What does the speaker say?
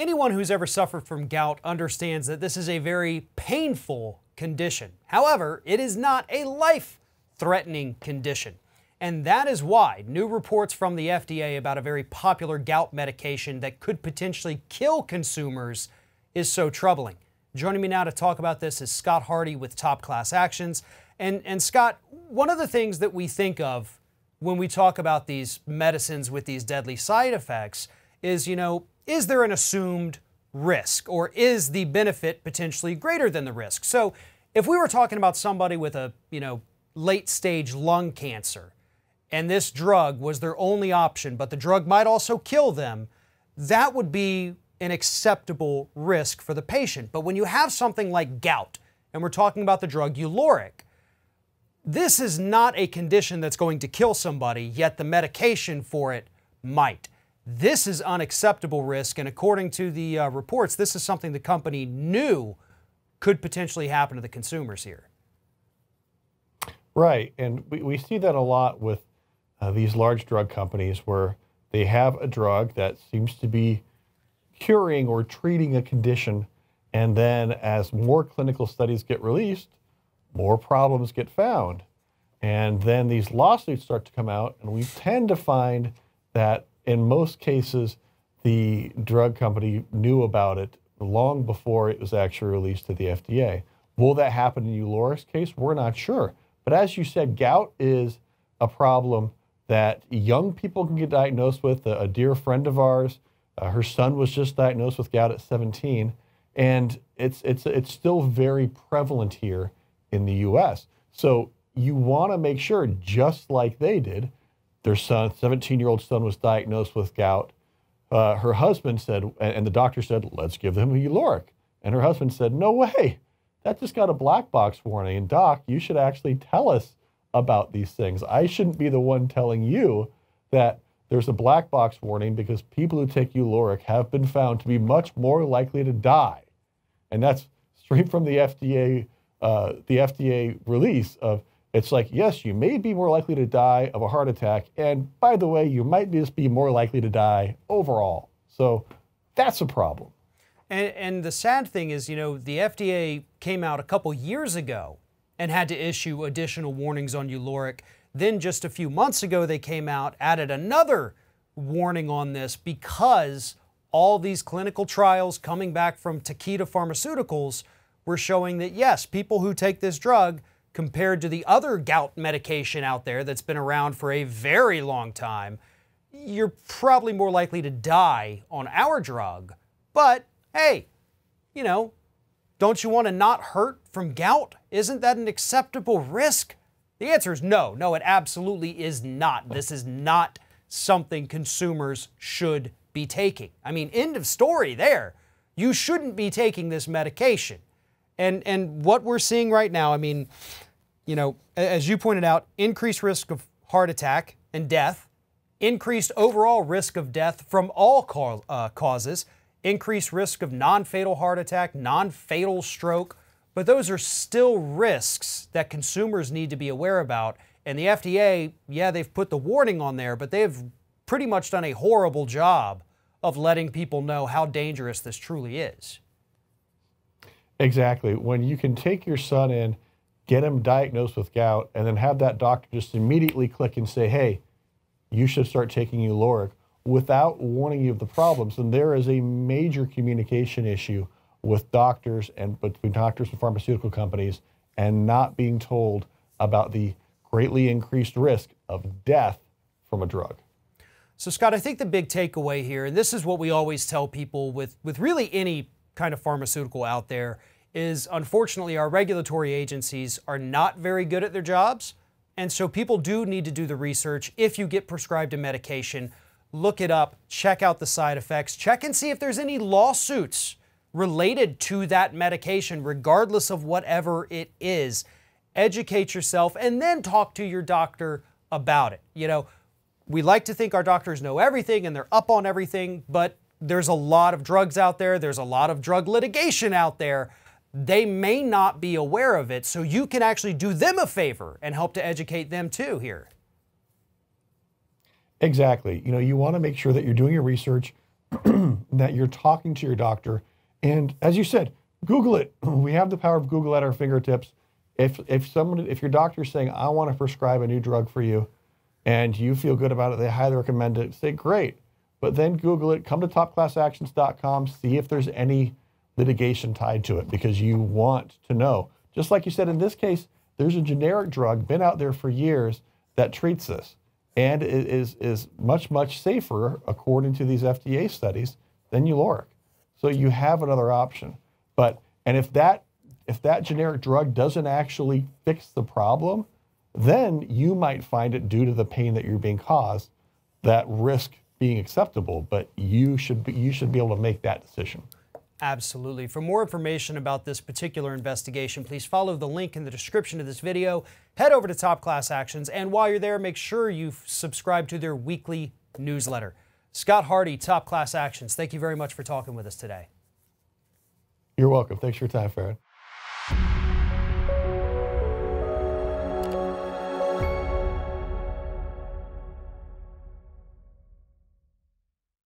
Anyone who's ever suffered from gout understands that this is a very painful condition. However, it is not a life-threatening condition. And that is why new reports from the FDA about a very popular gout medication that could potentially kill consumers is so troubling. Joining me now to talk about this is Scott Hardy with Top Class Actions. And Scott, one of the things that we think of when we talk about these medicines with these deadly side effects is, is there an assumed risk, or is the benefit potentially greater than the risk? So if we were talking about somebody with a, late stage lung cancer, and this drug was their only option, but the drug might also kill them, that would be an acceptable risk for the patient. But when you have something like gout, and we're talking about the drug Uloric, this is not a condition that's going to kill somebody, yet the medication for it might. This is unacceptable risk, and according to the reports, this is something the company knew could potentially happen to the consumers here. Right, and we see that a lot with these large drug companies where they have a drug that seems to be curing or treating a condition, and then as more clinical studies get released, more problems get found. And then these lawsuits start to come out, and we tend to find that in most cases, the drug company knew about it long before it was actually released to the FDA. Will that happen in Uloric's case? We're not sure. But as you said, gout is a problem that young people can get diagnosed with. A dear friend of ours, her son was just diagnosed with gout at 17, and it's still very prevalent here in the U.S. So you want to make sure, just like they did, their son, 17-year-old son, was diagnosed with gout. Her husband said, and the doctor said, let's give him a Uloric. And her husband said, no way, that just got a black box warning. And doc, you should actually tell us about these things. I shouldn't be the one telling you that there's a black box warning, because people who take Uloric have been found to be much more likely to die. And that's straight from the FDA release of, it's like, yes, you may be more likely to die of a heart attack. And by the way, you might just be more likely to die overall. So that's a problem. And the sad thing is, the FDA came out a couple years ago and had to issue additional warnings on Uloric. Then just a few months ago, they came out, added another warning on this, because all these clinical trials coming back from Takeda Pharmaceuticals were showing that, yes, people who take this drug, compared to the other gout medication out there that's been around for a very long time, you're probably more likely to die on our drug. But hey, don't you want to not hurt from gout? Isn't that an acceptable risk? The answer is no. No, it absolutely is not. This is not something consumers should be taking. I mean, end of story there. You shouldn't be taking this medication. And what we're seeing right now, I mean, as you pointed out, increased risk of heart attack and death, increased overall risk of death from all causes, increased risk of non-fatal heart attack, non-fatal stroke, but those are still risks that consumers need to be aware about. And the FDA, yeah, they've put the warning on there, but they've pretty much done a horrible job of letting people know how dangerous this truly is. Exactly. When you can take your son in, get him diagnosed with gout, and then have that doctor just immediately click and say, hey, you should start taking Uloric, without warning you of the problems, then there is a major communication issue with doctors and between doctors and pharmaceutical companies, and not being told about the greatly increased risk of death from a drug. So Scott, I think the big takeaway here, and this is what we always tell people with really any kind of pharmaceutical out there, is unfortunately our regulatory agencies are not very good at their jobs. And so people do need to do the research. If you get prescribed a medication, look it up, check out the side effects, check and see if there's any lawsuits related to that medication, regardless of whatever it is. Educate yourself and then talk to your doctor about it. We like to think our doctors know everything and they're up on everything, but there's a lot of drugs out there. There's a lot of drug litigation out there. They may not be aware of it, so you can actually do them a favor and help to educate them too here. Exactly. You want to make sure that you're doing your research that you're talking to your doctor. And as you said, Google it. We have the power of Google at our fingertips. If your doctor's saying, I want to prescribe a new drug for you, and you feel good about it, they highly recommend it, say, great. But then Google it, come to topclassactions.com, see if there's any litigation tied to it, because you want to know. Just like you said, in this case, there's a generic drug, been out there for years, that treats this, and it is much, much safer, according to these FDA studies, than Uloric. So you have another option. And if that generic drug doesn't actually fix the problem, then you might find it, due to the pain that you're being caused, that risk being acceptable. But you should be able to make that decision. Absolutely. For more information about this particular investigation, please follow the link in the description of this video. Head over to Top Class Actions, and while you're there, make sure you subscribe to their weekly newsletter. Scott Hardy, Top Class Actions, thank you very much for talking with us today. You're welcome. Thanks for your time, Farron.